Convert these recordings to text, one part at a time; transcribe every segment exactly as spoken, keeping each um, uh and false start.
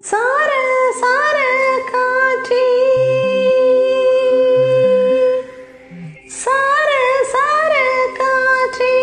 Saara, Saara, kaatrae. Saara, Saara, kaatrae.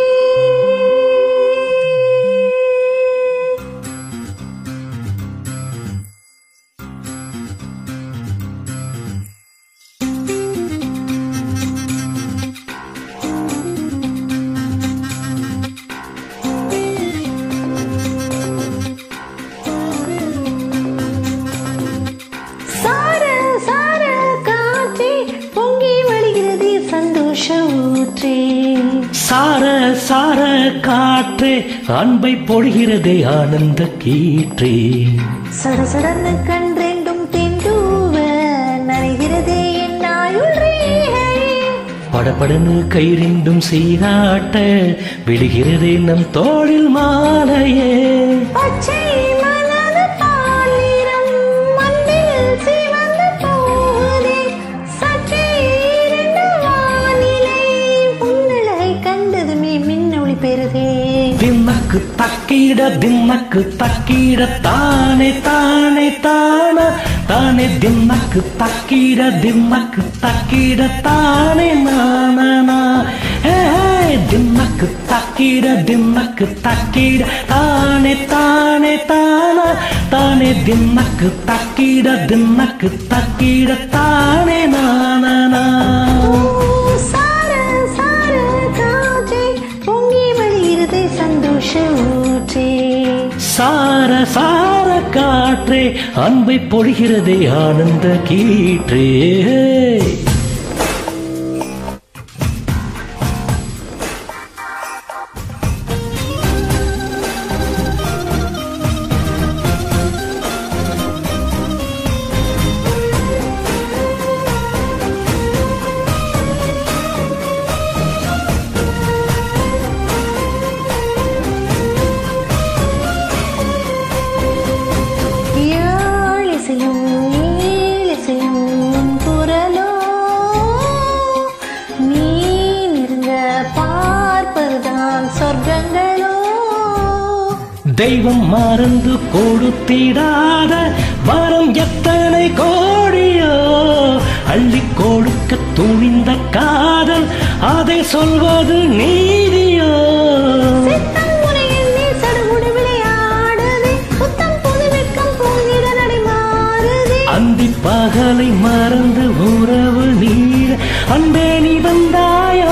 சார சார காற்றே அன்பை பொழிகிறதே ஆனந்த கீற்றே. சட சடன்னு கன்றெண்டும் தெண்டூவ நனைகிறதே என் ஆயுள் ரேகை. படபடன்னு கயிறிண்டும் சீராட்ட விழுகிறதே நம் தோளில் மாலையே. பச்சை மலர் பாலிரம் மண்ணில் சிவந்து போகுதே. சற்றே இரண்டு வானிலை உன்னழகை கண்டதுமே மின்னொளி பெறுதே. திம்மக்கு தக்கீட திம்மக்கு தக்கீட தானே தானே தானா தானே திம்மக்கு தக்கீட திம்மக்கு தக்கீட தானே நானா. திம்மக்கு தக்கீட திம்மக்கு தக்கீட தானே தானே தானா தானே திம்மக்கு தக்கீட திம்மக்கு தக்கீட தானே நானா. சார சார காற்றே அன்பை பொழிகிறதே ஆனந்த கீற்றே. தெய்வம் மறந்து கொடுத்திடாத வரம் எத்தனை கோடியோ. அள்ளி கொடுக்க துணிந்த காதல் அதை சொல்வது நீதியோ. அந்தி பகலை மறந்து உறவு நீர் அன்பே நீ வந்தாயோ.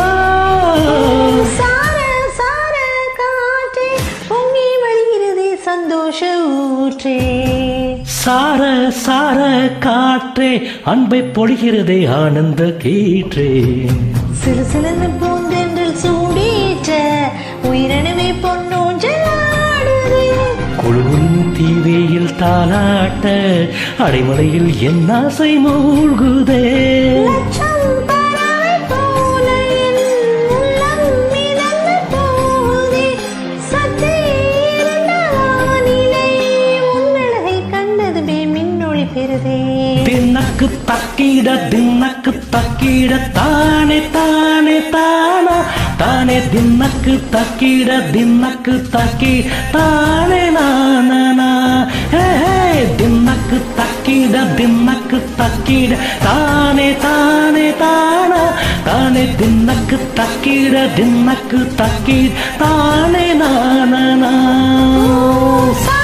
சந்தோஷ ஊற்றே. சார சார காற்றே அன்பை பொழிகிறதே ஆனந்த கீற்றே. சிறு சிலன்னு பூந்தென்றல் சூடேற்ற உயிரணுவே பொன்னூஞ்சலாடுதே. குழுவின் தீவையில் தாலாட்ட அடைமலையில் என் ஆசை மூழ்குதே. தின்னக்கு தக்கீட தின்னக்கு தக்கீட தானே தானே தானா தானே தின்னக்கு தக்கீட தின்னக்கு தக்கீ தானே நானா. தின்னக்கு தக்கீட தின்னக்கு தக்கீட தானே தானே தானா தானே தின்னக்கு தக்கீட தின்னக்கு தக்கீ தானே நானா.